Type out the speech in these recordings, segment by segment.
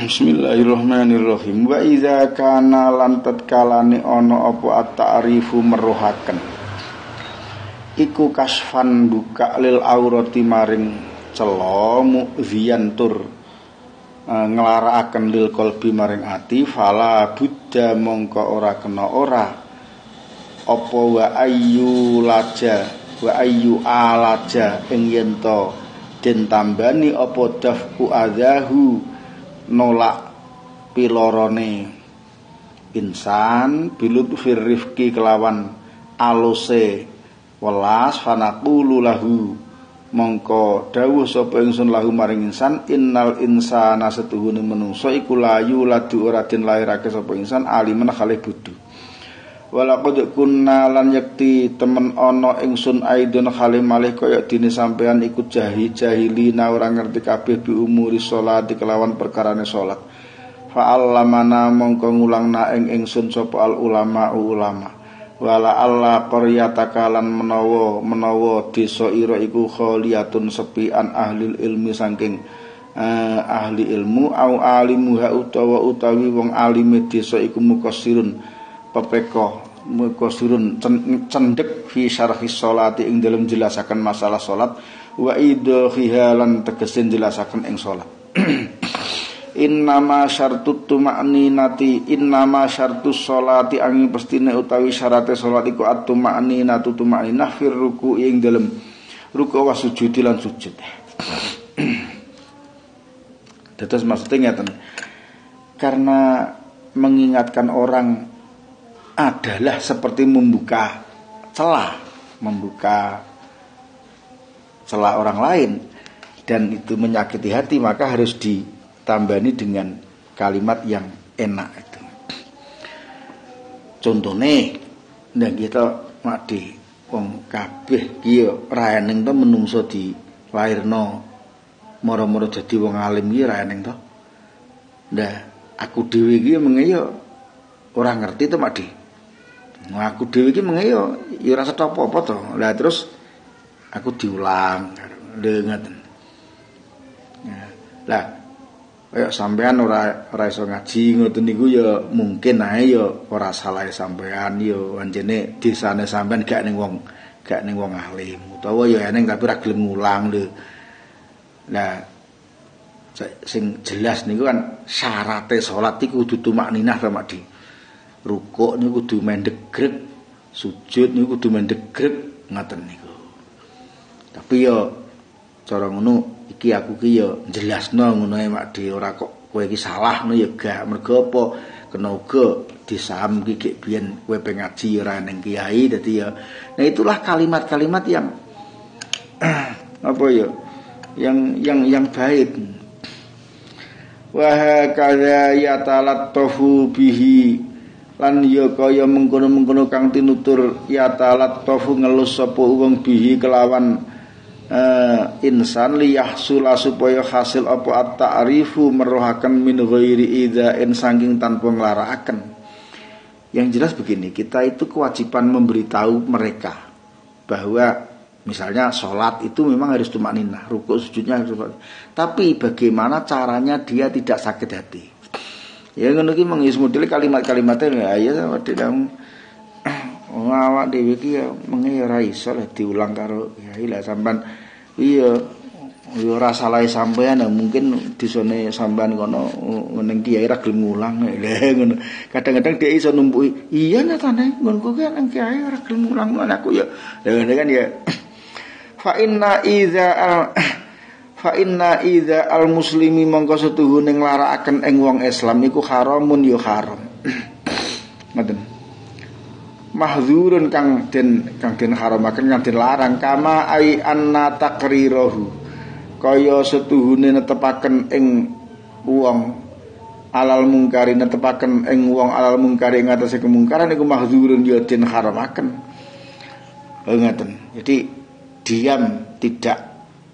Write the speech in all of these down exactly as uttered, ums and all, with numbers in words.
Bismillahirrahmanirrahim. Wa idza kana lan tatkalane ana apa at-ta'rifu meruhaken iku kasfan buka lil aurati maring cela mu'ziyan tur uh, nglarakaken lil qalbi maring ati fala buddha mongko ora kena ora apa wa ayyu laja wa ayyu alaja ing yen to den tambani apa dafku adahu nolak pilorone insan bilut firrifki kelawan alose welas fanaqulu lahu mongko dawuh sapa ingsun lahu maring insan innal insana setuhune menungso iku layu ladu ora den lairake sapa insan aliman khalih bodho walaqad kunna lan yakti temen ana ingsun aidon khalih malih kaya dene sampean iku jahi jahilina ora ngerti kabeh bi umuri salat kelawan perkarane salat fa allamana mongko ngulangna ing ingsun sapa al ulama ulama wala alla qaryatakalan menawa menawa desa ira iku khaliyatun sepi an ahli ilmi saking uh, ahli ilmu au alimuha utawa utawi wong alime desa iku mukasirun pepeko mukasirun cendek fi syarhi sholati ing dalam jelasaken masalah salat wa idhiha lan tegese jelasaken ing salat. Innama syartut tuma'ninati innama syartus sholati angin pestine utawi syarate salat iku at-tuma'ninatu tuma'ninah fir ruku ing dalam ruku wa sujud lan sujud. Dados maksudnya ngeten. Karena mengingatkan orang adalah seperti membuka celah, membuka celah orang lain dan itu menyakiti hati, maka harus ditambani dengan kalimat yang enak itu. Contohnya, ndak kita mati wong kabeh iki ra eneng to menungso di lairno moro-moro dadi wong alim iki ra eneng to. Ndah aku dhewe iki mengeyo ora ngerti to Mak Di. Nah, aku dhewe iki mengeyo ya ora setho apa-apa to. Lah terus aku diulang lho ngoten. Ya. Lah kaya sampean ora ora iso ngaji ngoten niku ya mungkin ae ya ora salah sampean ya anjene desane sampean gak ning wong gak ning wong alim utawa ya eneng tapi ora gelem ngulang lho. Lah sing jelas niku kan syarate salat iku kudu tumakninah to Mak Di. Rukuk niku kudu mendegrek, sujud niku kudu mendegrek ngoten niku. Tapi yo cara ngono iki aku ki yo jelasno ngono ae Mak Di, ora kok kowe iki salah ngono ya gak. Mergo apa? Kena uga disaham ki gek biyen kowe pengaji ora ning kiai dadi ya. Nah itulah kalimat-kalimat yang apa ya? Yang yang yang baik. Wa hakadha yatalattafu bihi lan ya kaya mengkono-mengkono kang tinutur ya talat tofu ngelus sapa wong bihi kelawan uh, insan liyahsula supaya hasil apa at-ta'rifu merohaken min ghairi idza'in saking tanpa nglarakaken. Yang jelas begini, kita itu kewajiban memberitahu mereka bahwa misalnya sholat itu memang harus tumakninah, rukuk sujudnya harus, tapi bagaimana caranya dia tidak sakit hati. Ya ngono ki mengis model kalimat-kalimatnya ya ya tidak awak dhewe ki ya menge ora iso lah diulang karo kiai lah sampean iya ya ora salah sampean mungkin disone sampean kono ning kiai ra gelem ngulang lha ngono kadang-kadang dia iso numpuki iya nyatane ngonku ki nang kiai ora gelem ngulang aku ya lha kan ya fa inna idza fa inna idza al muslimi mongko setuhune nglarakaken ing wong Islam iku haramun ya haram. Ngoten. Mahdzurun kang den kang den haramaken kang den larang kama ai anna taqrirahu. Kaya setuhune netepaken ing wong alal mungkari netepaken ing wong alal mungkari ing atase kemungkaran iku mahdzurun ya den haramaken. Ngoten. Jadi diam tidak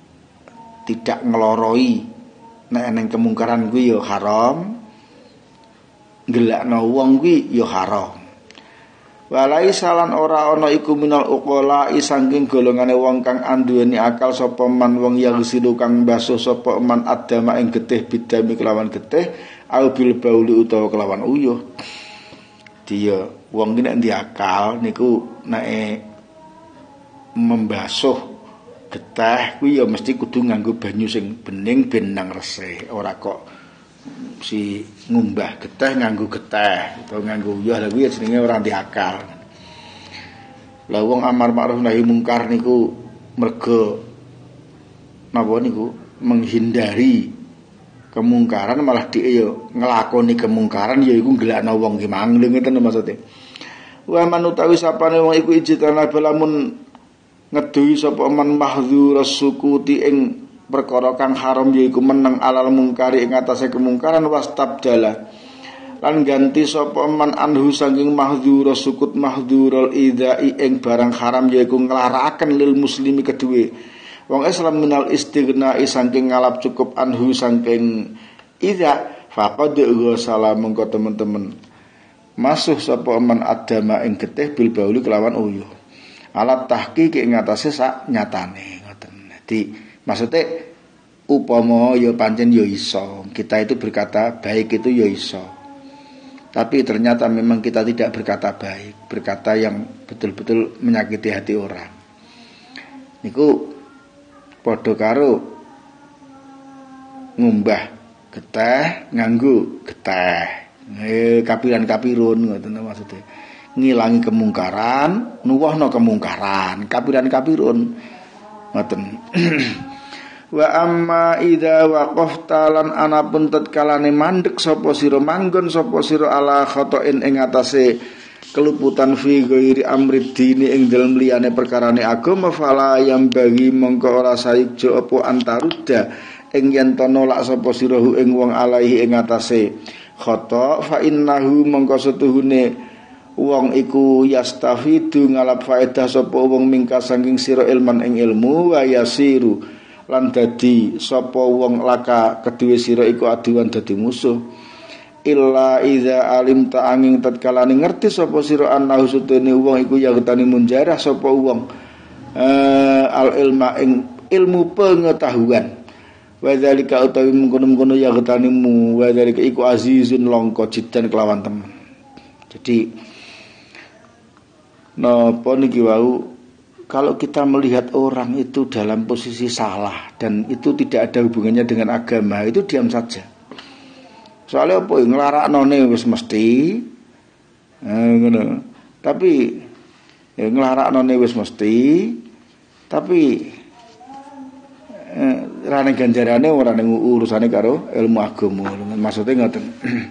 tidak ngeloroi nek eneng kemungkaran kuwi ya haram, gelakno wong kuwi ya haram. Walai salan ora ana iku minal uqala saking golongane wong kang anduweni akal sapa man wong yang silu kang basuh sapa man adama ing getih bidami kelawan getih au bil bauli utawa kelawan uyuh. Dia wong iki nek ndi akal niku nek membasuh getih kuwi ya mesti kudu nganggo banyu sing bening ben nang resik, ora kok si ngumbah getih nganggo getih utawa nganggo uyuh lha kuwi jenenge ora ndi akal. Lah wong amar ma'ruf nahi mungkar niku mergo napa niku menghindari kemungkaran malah dhek yo nglakoni kemungkaran ya iku ngelakno wong ki mang ngeten maksude. Wa man utawi sapane wong iku ijtana balamun ngeduhi sapa man mahdzur sukuti ing perkara kang haram yaiku meneng alal mungkari ing atase kemungkaran wastabdala lan ganti sapa man anhu saking mahdzur sukut mahdzurul idai ing barang haram yaiku nglarakaken lil muslimi kedue wong Islam minal istighna saking ngalap cukup anhu saking ida faqad ghasala mengko teman-teman masuh sapa man adama ing getih bil bauli kelawan uyuh alat tahqiq ing atase sak nyatane ngoten. Dadi maksudnya upama ya pancen ya iso kita itu berkata baik itu ya iso, tapi ternyata memang kita tidak berkata baik, berkata yang betul-betul menyakiti hati orang niku padha karo ngumbah getih nganggo getih eh kapiran-kapirun ngoten maksudnya ngilangi kemungkaran nuwuhna kemungkaran kapiran-kapirun ngoten. Wa amma idza waqafta lan anapun tatkalane mandek sapa sira manggon sapa sira ala khata'in ing atase keluputan fi ghairi amri dini ing dalem liyane perkarane agama fala yang bagi mongko ora sayekjo apa antaruda ing yen to nolak sapa sira ing wong alaihi ing atase khata fa innahu mongko setuhune wong iku yastafidu ngalap faedah sapa wong mingka saking sira ilman ing ilmu wa yasiru lan dadi sapa wong laka kedue sira iku aduan dadi musuh illa iza alim ta angin tatkalane ngerti sapa sira annahu sutune wong iku yagtani munjarah sapa wong uh, al ilma ing ilmu pengetahuan wa zalika utawi mengkono-mengkono yagtanimu wa zalika iku azizun langka jidan kelawan temen. Jadi napa niki wau kalau kita melihat orang itu dalam posisi salah dan itu tidak ada hubungannya dengan agama, itu diam saja. Soalnya apa nglaraknone wis mesti eh, ngono. Tapi ya nglaraknone wis mesti tapi eh, rane ganjarane ora ning urusane karo ilmu agama. Maksudnya ngoten.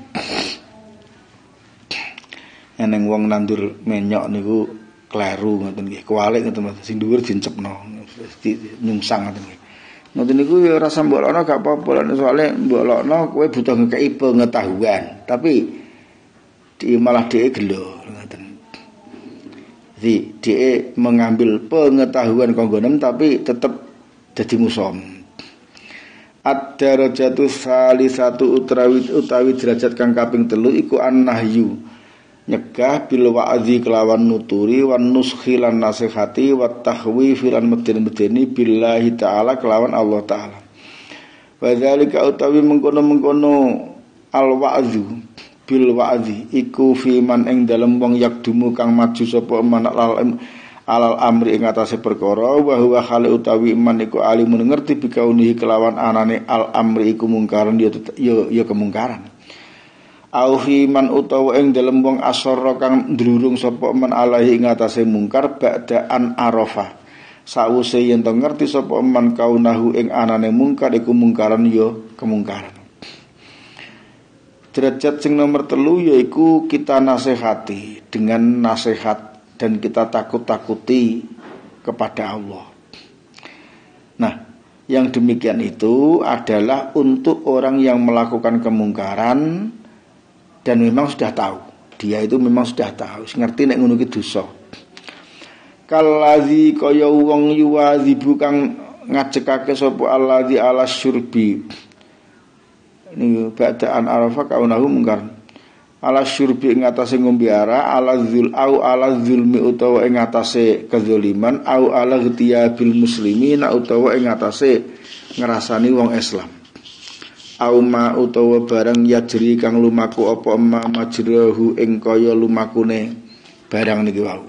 Eneng wong nandur menyok niku kleru ngoten nggih, kualik ngoten Mas. Sing dhuwur dincepno, nyungsang ngoten nggih. Ngoten niku ya ora sambolana gak apa-apa, soalé mbolokno kowe butuh ngekeki pengetahuan, tapi di malah dhek gelo ngoten. Jadi dhek mengambil pengetahuan kanggo nem tapi tetep dadi musom. Ad-darajatu salisatu utawi utawi derajat kang kaping telu iku an-nahyu nyegah bil wa'dzi kelawan nuturi wan nuskhi lan nasihati wat tahwifi lan medeni-medeni billahi taala kelawan Allah taala. Wa dzalika utawi mengkono-mengkono al wa'dzu bil wa'dzi iku fi man ing dalem wong yakdumu kang maju sapa man alal amri ing atase perkara wa huwa khali utawi man iku alimun ngerti bikaunihi kelawan anane al amri iku mungkaran ya ya kemungkaran. Au fi man utawa ing dalem wong asara kang ndrurung sapa man alaihi ing atase mungkar ba'da an arafa sawise yen to ngerti sapa man kaunahu ing anane mungkar iku mungkaran ya kemungkaran. Derajat sing nomor telu yaiku kita nasihati dengan nasihat dan kita takut-takuti kepada Allah. Nah, yang demikian itu adalah untuk orang yang melakukan kemungkaran dan memang sudah tahu, dia itu memang sudah tahu, ngerti nek ngono ki dosa. Kallazi kaya wong yuwazibu kang ngajekake sapa allazi ala syurbi. Ini ba'daan arafa kaunahu mungkar. ala syurbi ing atase ngombe arak, ala dzul au ala zulmi utawa ing atase kedzaliman, au ala ghtiyabil muslimin utawa ing atase ngrasani wong Islam. Au ma utawa barang yajri kang lumaku apa ma majrahu ing kaya lumakune barang niki wau.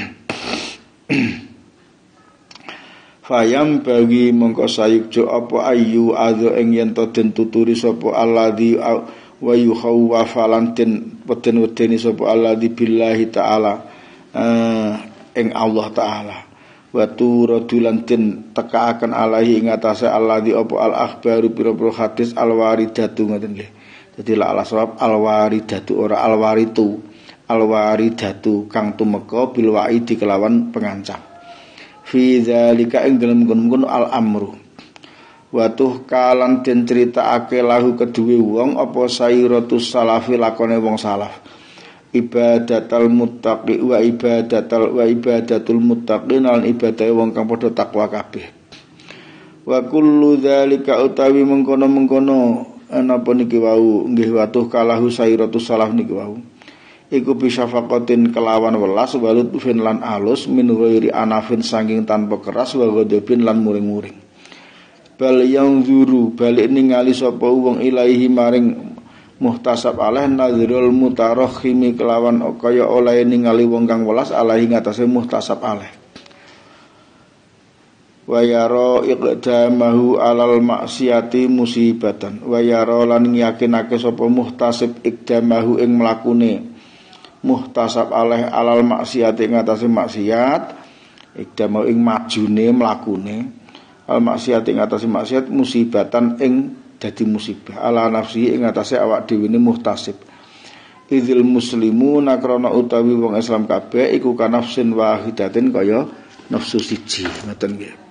Fayam bagi mongko sayukjo apa ayu ado ing yen to den tuturi sapa alladzi wa yukhawwafa lan den weden-wedeni sapa alladzi billahi taala uh, ing Allah taala wa turadulan den tekaaken alahi ing atase alladzi apa al akhbaru pira-pira hadis al waridatu ngoten nggih. Dadi la ala sawab al waridatu ora al waritu al waridatu kang tumeka bil waidi kelawan pengancam. Fi dzalika ing dalem ngono al amru wa tuh kalan den critakake lahu keduwe wong apa sairatus salafi lakone wong salaf ibadatul muttaqi wa ibadatul wa ibadatul muttaqin lan ibadah wong kang padha takwa kabeh wa kullu dzalika utawi mengkono-mengkono napa niki wau nggih wa tuh kalahu sairatus salaf niki wau iku bisa faqatin kelawan welas walut fin lan alus min ghairi anafin saking tanpa keras wa ghadabin lan muring-muring bal yang zuru balik ningali sapa wong ilahi maring muhtasab alaih nadhirul mutarakhimi kelawan kaya oleh ningali wong kang welas alahi ngatasé muhtasab alaih wa yara iqdamahu alal maksiati musibatan wa yara lan yakinake sapa muhtasib iqdamahu ing mlakune muhtasab alaih alal maksiati ngatasé maksiat iqdamahu ing majune mlakune al maksiat ing atase maksiat musibatan ing dadi musibah ala nafsi ing atase awak dhewe ne muhtasib idzil muslimuna krana utawi wong Islam kabeh iku kanafsin wahidatin kaya nafsu siji ngoten nggih.